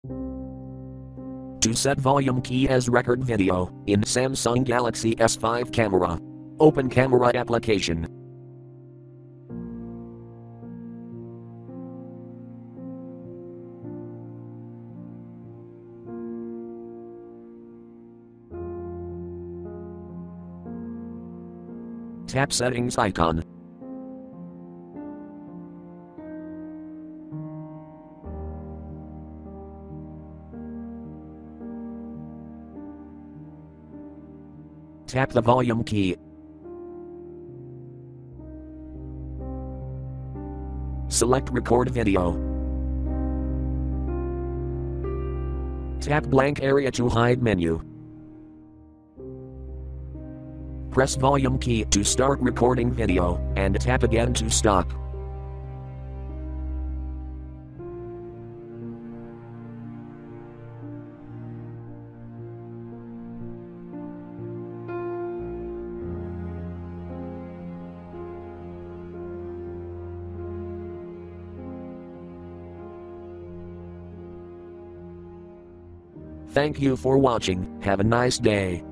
To set volume key as record video, in Samsung Galaxy S5 Camera. Open camera application. Tap settings icon. Tap the volume key. Select record video. Tap blank area to hide menu. Press volume key to start recording video, and tap again to stop. Thank you for watching. Have a nice day.